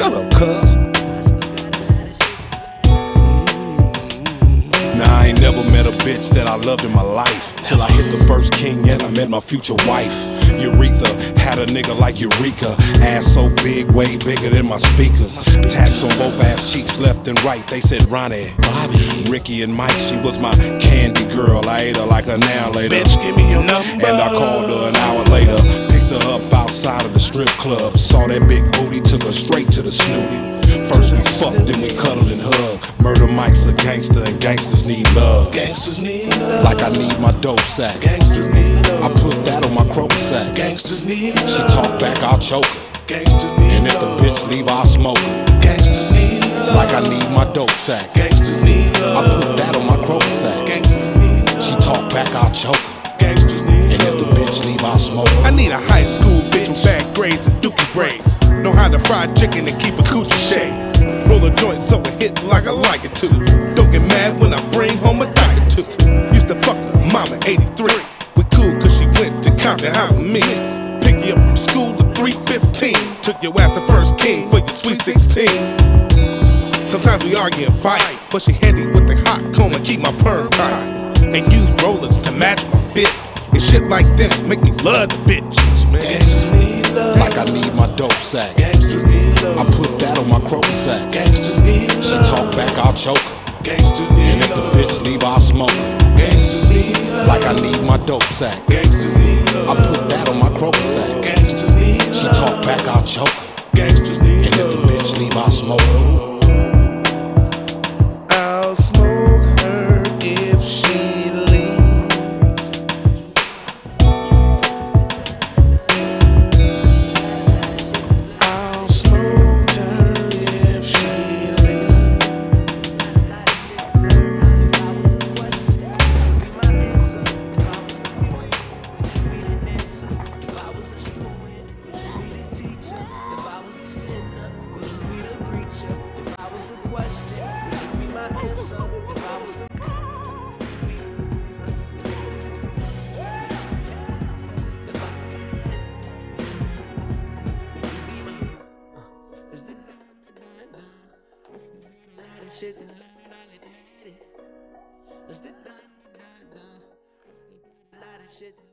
Shut up, cuz. Nah, I ain't never met a bitch that I loved in my life, till I hit the first king and I met my future wife. Urethra had a nigga like Eureka. Ass so big, way bigger than my speakers. Tats on both ass cheeks, left and right. They said Ronnie, Bobby, Ricky and Mike. She was my candy girl. I ate her like an hour later. Bitch, give me your number. And I called her an hour later. Picked her up outside of the strip club. Saw that big booty, took her straight to the snooty. First we fucked, then we cuddled and hugged. Murder Mike's a gangster and gangsters need love. Gangsters need love. Like I need my dope sack. Gangsters need love. I put that on my croaker sack. Gangsters need love. She talk back, I'll choke her. Gangsters need And if the bitch leave, I'll smoke her. Gangsters need love. Like I need my dope sack. Gangsters need love. I put that on my croaker sack. Gangsters need love. She talk back, I'll choke her. Gangsters need And if the bitch leave, I'll smoke her. I need a high school bitch with bad grades and dookie braids. Know how to fry chicken and keep a coochie shade. Roll a joint so it hit like I like it to. Don't get mad when I bring home a diet too. Used to fuck her mama 83. We cool cause she went to Compton High with me. Pick you up from school at 3:15. Took your ass to First King for your sweet 16. Sometimes we argue and fight, but she handy with the hot comb and keep my perm tight. And use rollers to match my fit. And shit like this make me love the bitches, man. Gangsters need love. Like I need my dope sack. Gangsters need love. I put that on my croaker sack. Gangsters need love. She talk back, I'll choke her. Gangsters need And if the love. bitch leave, I'll smoke her. Gangsters need love. Like I need my dope sack. Gangsters need love. I put that on my croaker sack. Gangsters need love. She talk back, I'll choke her. Gangsters need And if the bitch leave, I'll smoke her. I'll smoke her if she leaves. I'll smoke her if she leaves. Shit.